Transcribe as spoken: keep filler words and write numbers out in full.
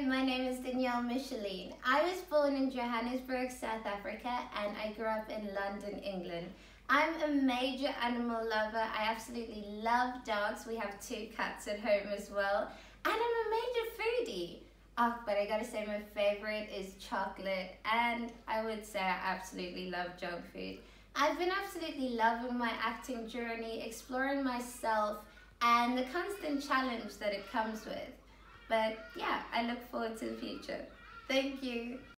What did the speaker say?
my name is Danielle Michelene. I was born in Johannesburg, South Africa, and I grew up in London, England. I'm a major animal lover. I absolutely love dogs. We have two cats at home as well. And I'm a major foodie. Oh, but I gotta say my favorite is chocolate, and I would say I absolutely love junk food. I've been absolutely loving my acting journey, exploring myself, and the constant challenge that it comes with. But yeah, I look forward to the future. Thank you.